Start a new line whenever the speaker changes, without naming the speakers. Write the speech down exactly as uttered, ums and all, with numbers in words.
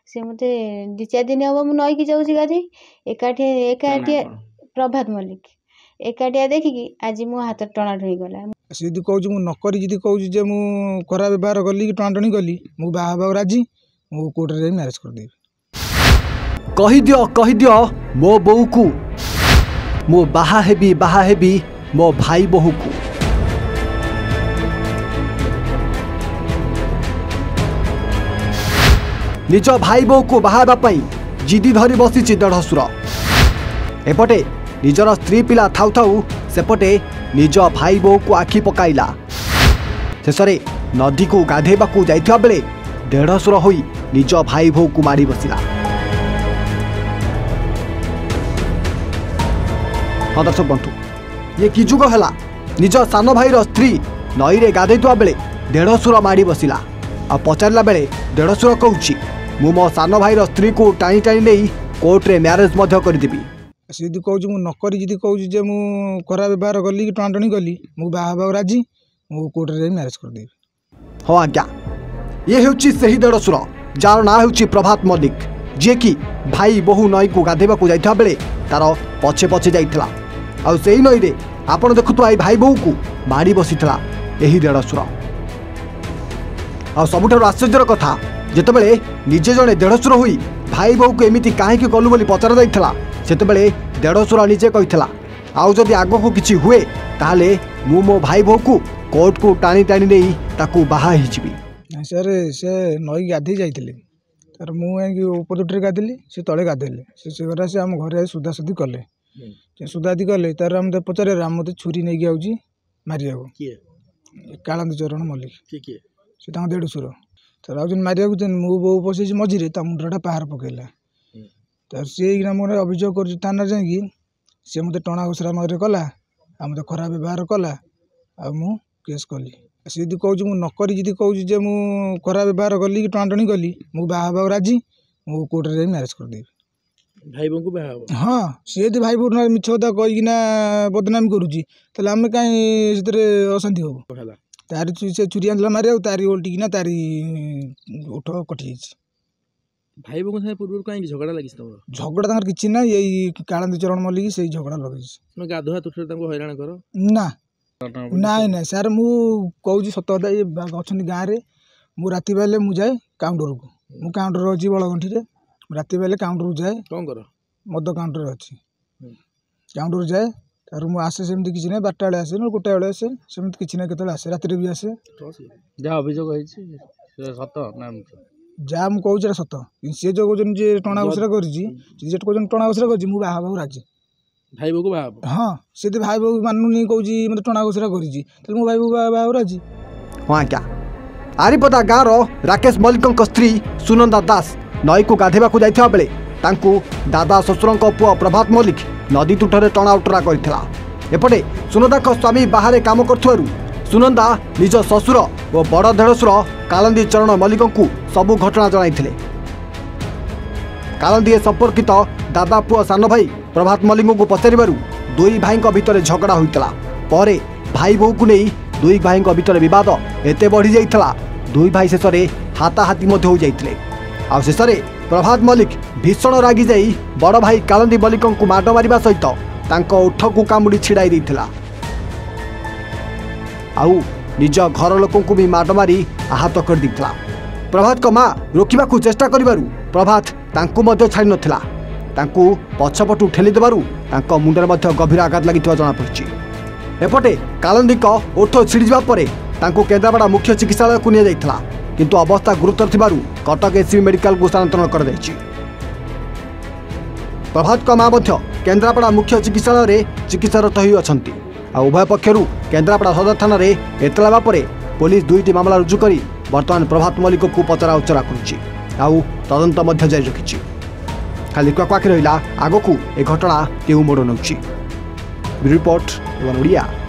सी मते दि चार दिन हम नई की जाऊँ गाधे एकाठी एकाठी प्रभात मल्लिक एकाटिया देखिकी आज मो हाथ टणा ढुई गला
सी कहूँ मु नकरी जी कहूँ जे मु खराब व्यवहार कली टणाटणी कली मु बाहा राजी मु कोर्ट रे मैरिज कर देबी
कहि दियो कहि दियो मो बहू को मो बाहा हेबी बाहा हेबी मो भाई बहू को निज भाई बहू को बाहाबा पई जिदी धरी बसी देढ़सुर एपटे निजर स्त्री पिला थाउ थाउ सेपटे निज भाई बहू को आखि पकाइला शेष नदी को गाधेबा को जाइथिबा बेले देढ़सुर होई निज भाई बहू को मारी बसिला। हाँ दर्शक बंधु ये कि जुग है निज सान भाईर स्त्री नई रे गाधेइथुआ बेले देढ़सुर मारी बसिला आ पचारा बेले देढ़सुर कहूँ मु मो सान भाईर स्त्री को टाणी टाणी नहीं कोर्ट रे मैरिज मध्य करदेबी
सी कहूँ मु नकरी जी कहूँ जे मु खराब व्यवहार कली टणाटणी कली मु बाहा राजी मु कोर्ट रे मैरिज कर देबी।
हाँ आज्ञा ये हेउची सही देढ़सुर जार ना हेउची प्रभात मल्लिक जे कि भाई बहु नई को गाधेबा को जाइथा बेले तार पछे पछे जाइथला आ सेही नई रे आपण देखुथु आई भाई बहु को मारी बसिथला एही देढ़सुर आ सबुठार आश्चर्यर कथा जेतेबेले निजे जणे देढ़सुर होई भाई बहु को एमिति काहेकि कलु बोली पचारा जाइथला सेतेबेले देढ़सुर निजे कहिथला आउ जदि आगो को किछि हुए ताले मु मो भाई बहु को कोर्ट को टाणी टाणी नहीं ताकू बाहा ही जिबी।
सर से नई गाधे जाइथिले तार मु उपरटरे गाधेली से तले गाधेले से से से आम घर सुधासुधी कले सुधादी कले तार हम पचारे राम मत छुरी नहीं आउची मारिया कालंदी चरण मल्लिक से देढ़सुर तार आज मारिया मो बो पशे मझे मुंडा पहाड़ पकेला तार सी मोर अभियोग कर थाना जाकि सी मत टणा घोषरा नई कला आ मत खराब व्यवहार कला आ मु केस कली सी कहूँ मु नकरी जी कहूँ जे मु खराब व्यवहार कली टणाटणी कली मु बाहा राजी मु कोर्ट रे मैरिज कर देबी।
भाई बहू को बाहा
हाँ सी यदि भाई बहू मिछ कथा कहीकिना बदनामी करुच्ची ताले आम कहीं अशांति हबू तार से चुरी आंला मारे तारी ओल्टिकिना तारी उठ कटि
भाई बहू साथ पूर्व कहीं झगड़ा लगी
झगड़ा तक किसी ना यही कालंदी चरण मल्लिक से झगड़ा लगे
गाधुआ तुठे हैरान कर
ना नाई ना सार मु कहूँ सत कथा ये अच्छा गाँव में मु राति बेले मु जाए काउंटर को मु काउंटर अच्छी बड़गंठी रे राति बेले काउंटर को जाए
कौन कर मद
काउंटर अच्छी काउंटर जाए तार मु आसे सेमती किसी ना बारटा बेले आसे ना गोटे बेले आसे सेमती किसी ना केतले आसे राति भी आसे
जहाँ अभियोग सत ना
जहाँ मु कहूँ सत सी जो कहते जे टणा घोषरा कर टणा घोषरा कर बाहा बाहू राजी
भाई बहू को बाहा
हाँ से भाई बहू मानुनी कहूँ मत टणा घोषरा कर मो भाई बहू बाहा राजी।
हाँ क्या आरिपदा गाँव राकेश मल्लिक स्त्री सुनंदा दास नई को गाधेबा को जाइथिबा बेले तांकू दादा ससुर पुआ प्रभात मल्लिक नदी तुठरे टणा उटरा करथिला एपटे सुनंदा स्वामी बाहर काम करथुवारु सुनंदा निज ससुर और बड़ देढ़सुर कालंदी चरण मल्लिक को सबु घटना जणाइथिले कालंदी संपर्कित दादा पुआ सान भाई प्रभात मल्लिक को पचारिबारु दुई भाई भितर झगड़ा होइतला परे भाई बहू को नहीं दुई भाई भितर विवाद एते बढ़ी जाइतला दुई भाई शेष में हाथाहाथी मध्य हो जाइतले आ शेष में प्रभात मल्लिक भीषण रागी जाई बड़ भाई कालंदी मल्लिक को माड़ मारिबा सहित तांको ओठ को कामुड़ी छिड़ाई देइथिला आउ निज घर लोकों को भी माड़ मारी आहत कर देइथिला प्रभात को माँ रोकिबा को चेष्टा करिबारु प्रभात तांको मध्य छाड़ी नथिला तांको पछपटू ठेली देबारु तांको मुंडरे मध्य गभीर आघात लागिथिबा जଣା पड़छि एपटे कालंदी को ओठ छिड़ी जाबा परे तांको केन्द्रापड़ा मुख्य चिकित्सालय को निया जाइथिला किंतु अवस्था गुरुतर थिबारु कटक एससीबी मेडिकल को स्थानांतरण कर दैछि प्रभात को माँ मध्य केन्द्रापड़ा मुख्य चिकित्सालय रे चिकित्सारत होई अछंती आ उभय पक्षरु केन्द्रापड़ा सदर थाना रे एतला परे पुलिस दुईटी मामला रुजु करी वर्तमान प्रभात मल्लिक को पचरा उचरा करुछि आउ तदंत मध्य जारी रखिछि खाली क्वाकी रहिला आगकू ए घटना केउ मोड़ नउछि रिपोर्ट वन ओडिया।